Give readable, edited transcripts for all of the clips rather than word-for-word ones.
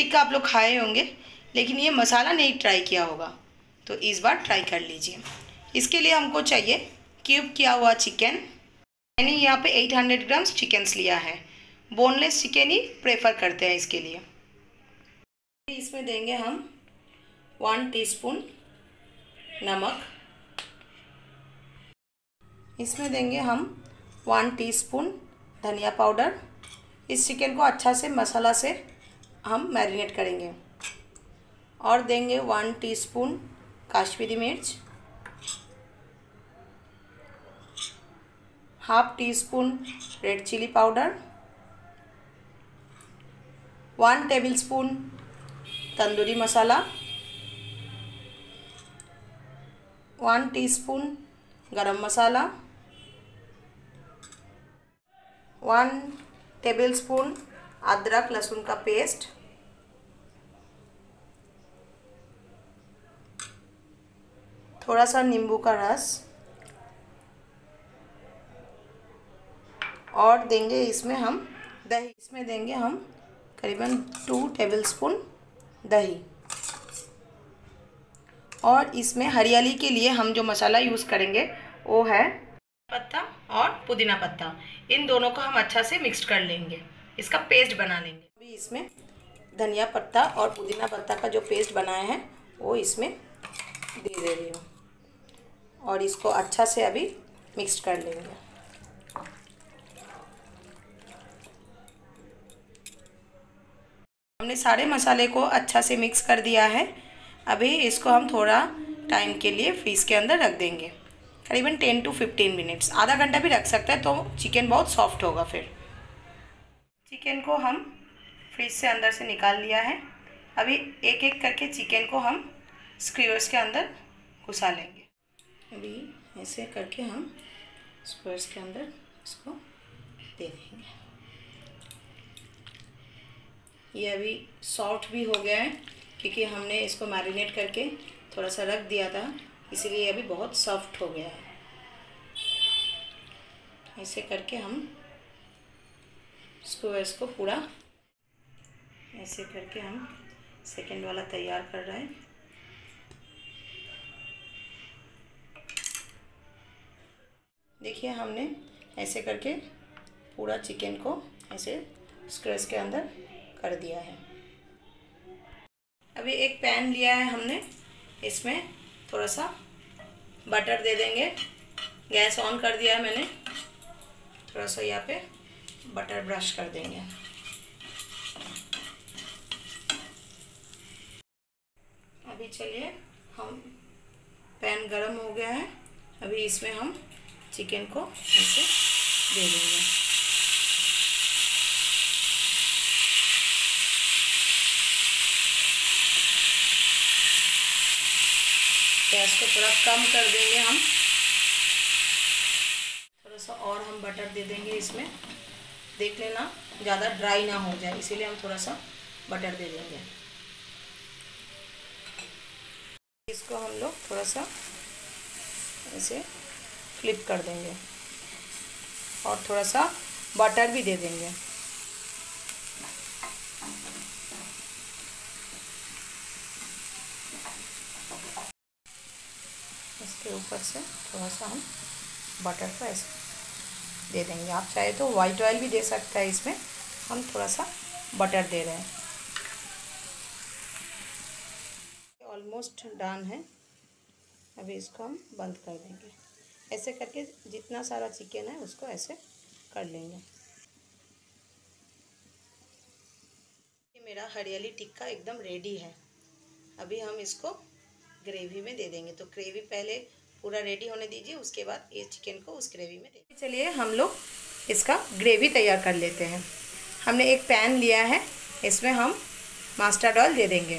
टिक्का आप लोग खाए होंगे, लेकिन ये मसाला नहीं ट्राई किया होगा, तो इस बार ट्राई कर लीजिए। इसके लिए हमको चाहिए क्यूब किया हुआ चिकन। मैंने यहाँ पे 800 ग्राम्स चिकन्स लिया है। बोनलेस चिकन ही प्रेफर करते हैं इसके लिए। इसमें देंगे हम 1 टीस्पून नमक। इसमें देंगे हम 1 टीस्पून धनिया पाउडर। इस चिकन को अच्छा से मसाला से हम मैरिनेट करेंगे। और देंगे 1 टीस्पून कश्मीरी मिर्च, half teaspoon red chilli powder, 1 tablespoon tandoori masala, 1 teaspoon garam masala, 1 tablespoon अदरक लहसुन का पेस्ट, थोड़ा सा नींबू का रस, और देंगे इसमें हम दही। इसमें देंगे हम करीबन 2 टेबलस्पून दही। और इसमें हरियाली के लिए हम जो मसाला यूज़ करेंगे वो है पत्ता और पुदीना पत्ता। इन दोनों को हम अच्छा से मिक्स कर लेंगे, इसका पेस्ट बना लेंगे। अभी इसमें धनिया पत्ता और पुदीना पत्ता का जो पेस्ट बनाया है वो इसमें दे रही हूँ, और इसको अच्छा से अभी मिक्स कर लेंगे। हमने सारे मसाले को अच्छा से मिक्स कर दिया है। अभी इसको हम थोड़ा टाइम के लिए फ्रीज़ के अंदर रख देंगे, करीबन 10 to 15 मिनट्स। आधा घंटा भी रख सकते हैं, तो चिकन बहुत सॉफ्ट होगा। फिर चिकन को हम फ्रीज से अंदर से निकाल लिया है। अभी एक एक करके चिकन को हम स्क्यूअर्स के अंदर घुसा लेंगे। अभी ऐसे करके हम स्क्यूअर्स के अंदर इसको दे देंगे। ये अभी सॉफ्ट भी हो गया है, क्योंकि हमने इसको मैरिनेट करके थोड़ा सा रख दिया था, इसीलिए अभी बहुत सॉफ्ट हो गया है। ऐसे करके हम स्क्यूअर्स को पूरा ऐसे करके हम सेकंड वाला तैयार कर रहे हैं। देखिए हमने ऐसे करके पूरा चिकन को ऐसे स्क्यूअर्स के अंदर कर दिया है। अभी एक पैन लिया है हमने, इसमें थोड़ा सा बटर दे देंगे। गैस ऑन कर दिया है मैंने, थोड़ा सा यहाँ पे बटर ब्रश कर देंगे। अभी चलिए हम पैन गरम हो गया है, अभी इसमें हम चिकन को ऐसे दे देंगे। गैस को थोड़ा कम कर देंगे हम, थोड़ा सा और हम बटर दे देंगे इसमें। देख लेना ज़्यादा ड्राई ना हो जाए, इसीलिए हम थोड़ा सा बटर दे देंगे। इसको हम लोग थोड़ा सा ऐसे फ्लिप कर देंगे और थोड़ा सा बटर भी दे देंगे। इसके ऊपर से थोड़ा सा हम बटर को ऐसे दे देंगे। आप चाहे तो वाइट ऑयल भी दे सकते हैं, इसमें हम थोड़ा सा बटर दे रहे हैं। ऑलमोस्ट डन है, अभी इसको हम बंद कर देंगे। ऐसे करके जितना सारा चिकन है उसको ऐसे कर लेंगे। ये मेरा हरियाली टिक्का एकदम रेडी है। अभी हम इसको ग्रेवी में दे देंगे। तो ग्रेवी पहले पूरा रेडी होने दीजिए, उसके बाद ये चिकन को उस ग्रेवी में दे। चलिए हम लोग इसका ग्रेवी तैयार कर लेते हैं। हमने एक पैन लिया है, इसमें हम मस्टर्ड ऑयल दे देंगे।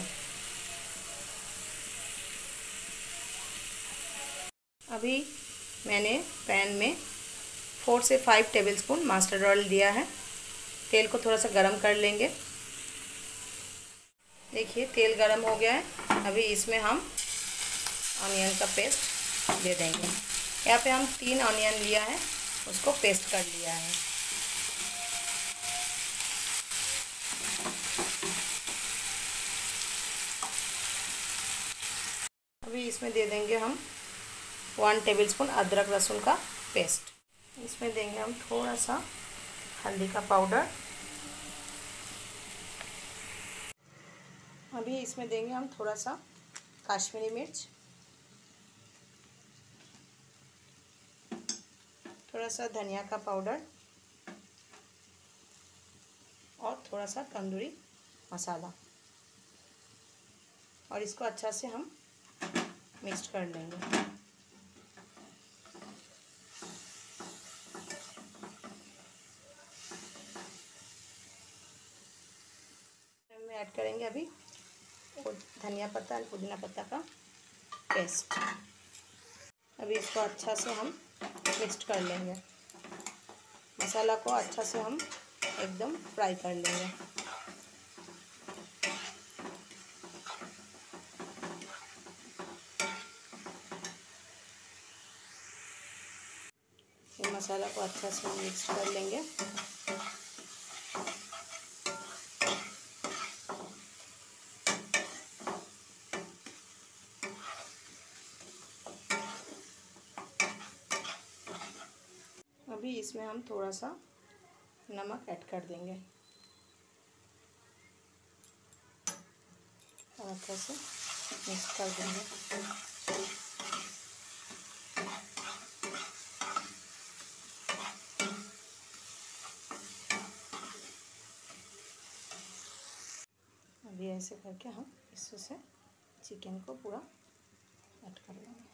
अभी मैंने पैन में 4 से 5 टेबलस्पून मस्टर्ड ऑयल दिया है। तेल को थोड़ा सा गरम कर लेंगे। देखिए तेल गरम हो गया है। अभी इसमें हम ऑनियन का पेस्ट दे देंगे। यहाँ पे हम 3 ऑनियन लिया है, उसको पेस्ट कर लिया है। 1 अभी इसमें दे देंगे हम 1 टेबलस्पून अदरक लहसुन का पेस्ट। इसमें देंगे हम थोड़ा सा हल्दी का पाउडर। अभी इसमें देंगे हम थोड़ा सा काश्मीरी मिर्च, थोड़ा सा धनिया का पाउडर और थोड़ा सा तंदूरी मसाला, और इसको अच्छा से हम मिक्स कर लेंगे। में ऐड करेंगे अभी धनिया पत्ता और पुदीना पत्ता का पेस्ट। अभी इसको अच्छा से हम मिक्स कर लेंगे। मसाला को अच्छा से हम एकदम फ्राई कर लेंगे। ये मसाला को अच्छा से हम मिक्स कर लेंगे। अभी इसमें हम थोड़ा सा नमक ऐड कर देंगे और अच्छे से मिक्स कर देंगे। अभी ऐसे करके हम इससे चिकन को पूरा ऐड कर लेंगे।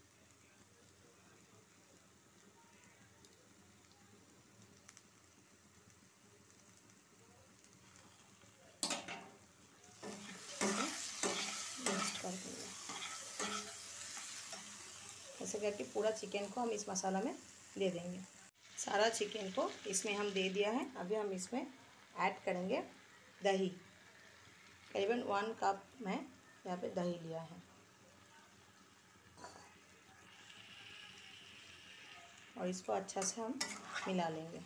मिक्स कर देंगे। ऐसे करके पूरा चिकन को हम इस मसाला में दे देंगे। सारा चिकन को इसमें हम दे दिया है। अभी हम इसमें ऐड करेंगे दही। करीबन 1 कप मैं यहाँ पे दही लिया है और इसको अच्छा से हम मिला लेंगे।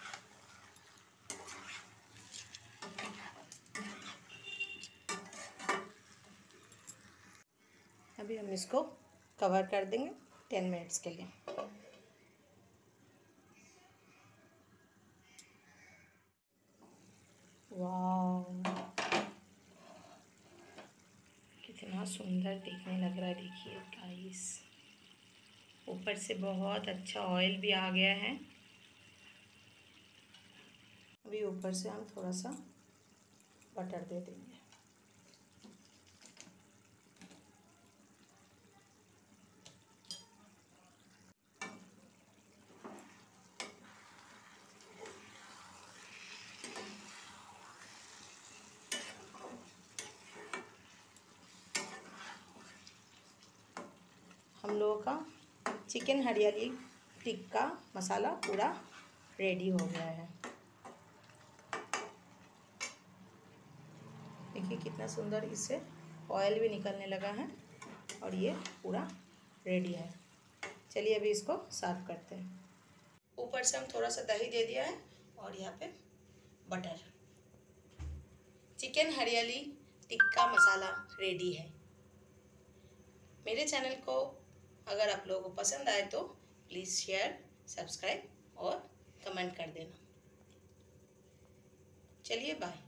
अभी हम इसको कवर कर देंगे 10 मिनट्स के लिए। वाह, कितना सुंदर दिखने लग रहा है। देखिए गाइस, ऊपर से बहुत अच्छा ऑयल भी आ गया है। अभी ऊपर से हम थोड़ा सा बटर दे देंगे। हम लोगों का चिकन हरियाली टिक्का मसाला पूरा रेडी हो गया है। देखिए कितना सुंदर इससे ऑयल भी निकलने लगा है और ये पूरा रेडी है। चलिए अभी इसको सर्व करते हैं। ऊपर से हम थोड़ा सा दही दे दिया है और यहाँ पे बटर। चिकन हरियाली टिक्का मसाला रेडी है। मेरे चैनल को अगर आप लोगों को पसंद आए तो प्लीज़ शेयर, सब्सक्राइब और कमेंट कर देना। चलिए बाय।